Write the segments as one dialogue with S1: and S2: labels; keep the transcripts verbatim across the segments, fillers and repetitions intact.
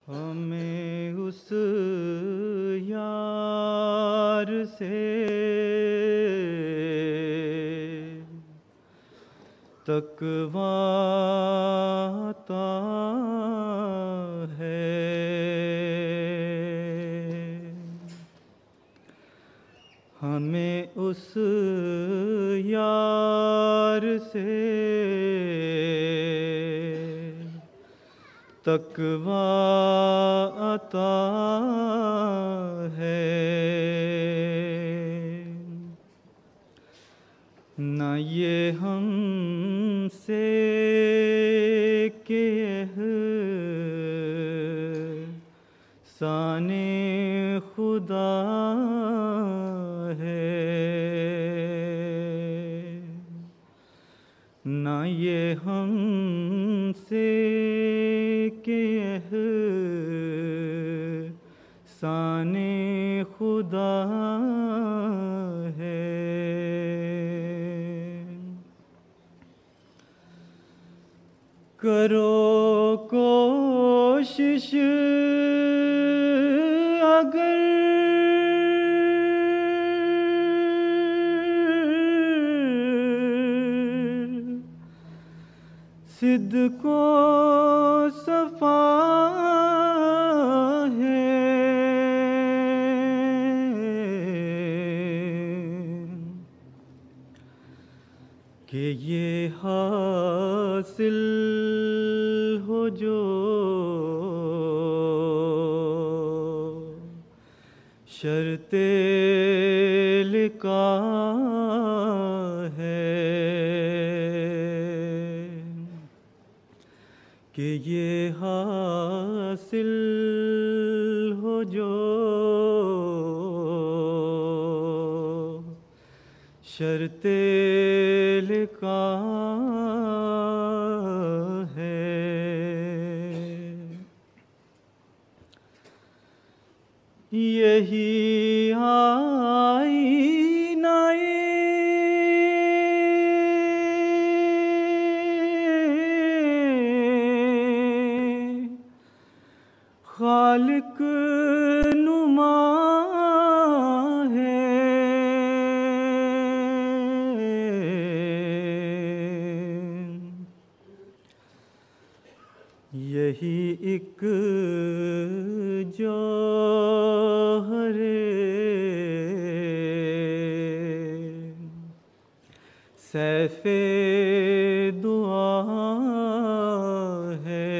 S1: ہمیں اس یار سے تقویٰ عطا ہے، ہمیں اس یار سے تقویٰ عطا ہے، نہ یہ ہم سے کہ احسان خدا ہے، نہ یہ ہم سے کہ احسان خدا ہے، کرو کوشش اگر صدق و صفا ہے، کہ یہ حاصل ہو جو شرط لقاء ہے، کہ یہ حاصل ہو جو شرط لقاء ہے، یہی آئینہ خالق نما ہے، یہی ایک جوہر سیف دعا ہے،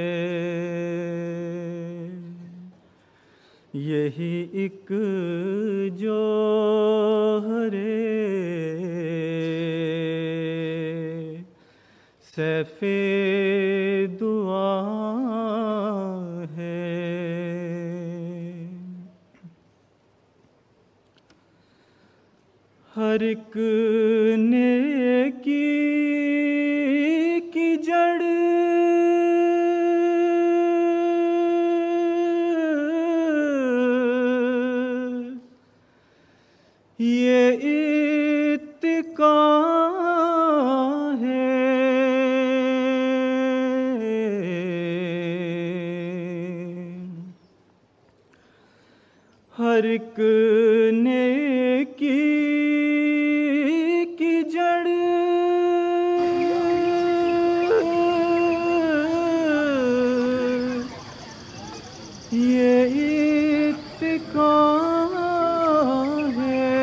S1: یہی ایک جوہر سیف دعا ہے، ہر ایک نیکی کی جڑ یہ اتقا ہے، ہر ایک نیکی کی جڑ یہ اتقا ہے،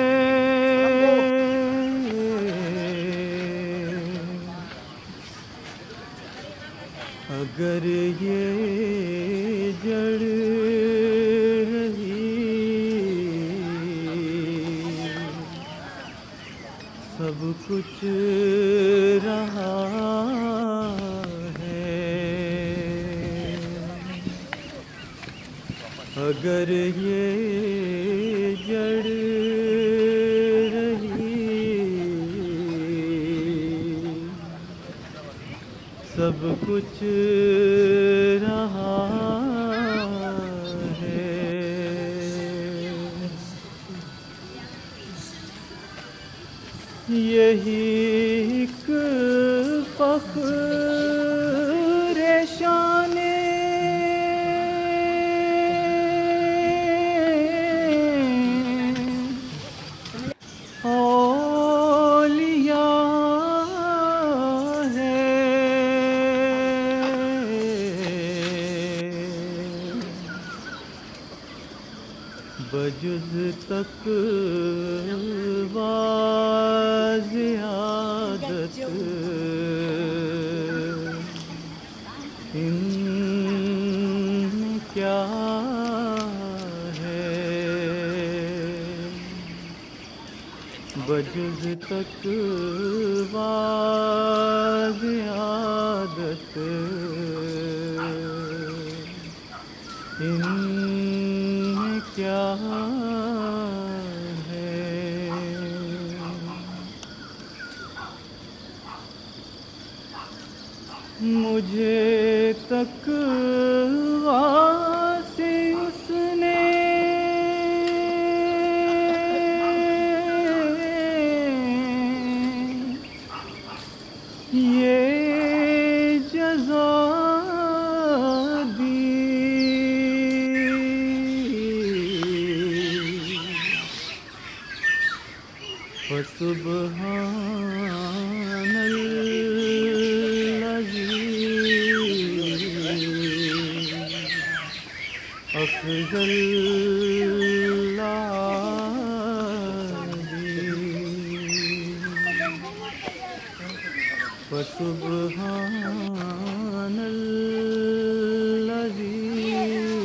S1: اگر یہ جڑ سب کچھ رہا ہے، اگر یہ جڑ رہی سب کچھ رہا ہے، یہی ایک فخر شان بجز تقویٰ زیادت ان میں کیا ہے، بجز تقویٰ زیادت ان میں کیا ہے۔ مجھے تقویٰ سے اس نے یہ جزا دی، فسبحان افضل العابدین، فسبحان الذی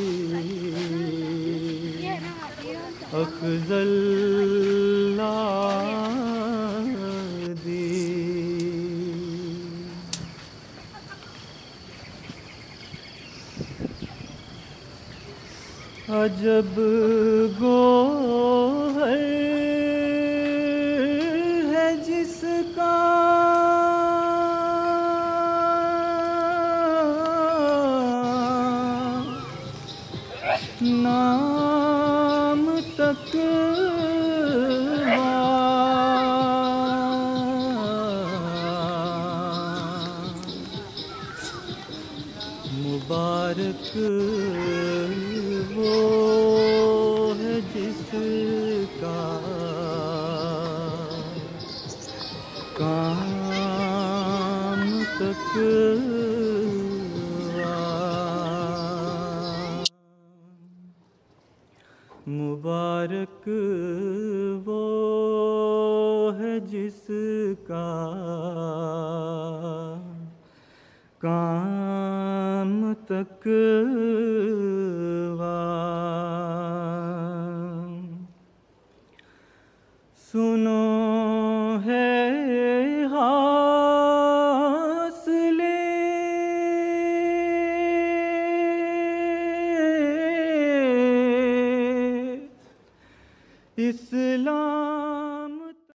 S1: افضل العابدین۔ عجب گوہر ہے جس کا نام تقویٰ، مبارک وہ ہے جس کا کام تقویٰ، مبارک وہ ہے جس کا کام تقویٰ۔ سنو ہے حاصلے اسلام